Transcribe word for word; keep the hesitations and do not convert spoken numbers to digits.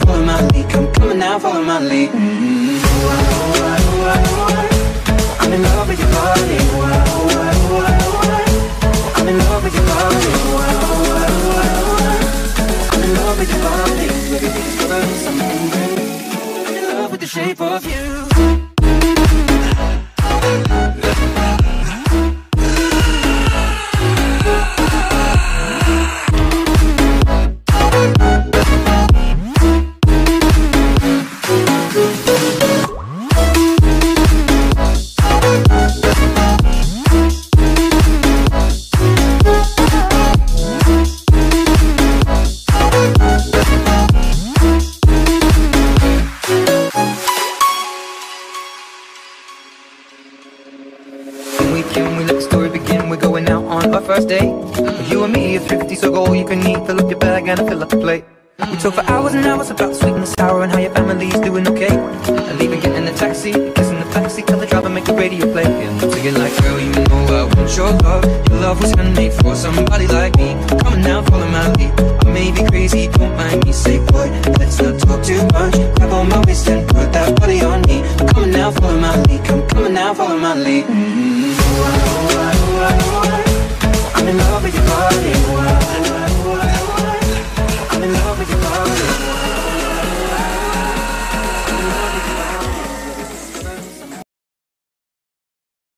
follow my lead. Come, come on now, follow my lead. Mm-hmm. I'm in love with your body. I'm in love with your body. I'm in love with your body. Look at these curves, I'm moving. I'm in love with the shape of you. First date, you and me are thrifty, so go all you can eat. Fill up your bag and I fill up the plate. We talk for hours and hours about the sweet and the sour and how your family's doing okay. And even getting in the taxi, kissing the backseat, tell the driver make the radio play. And I'm singing like, girl, you know I want your love. Your love was handmade for somebody like me. Come on now, follow my lead. I may be crazy, don't mind me. Say, boy, let's not talk too much. Grab on my waist and put that body on me. Come on now, follow my lead. Come, come on now, follow my lead. Mm-hmm. I'm in love with your body.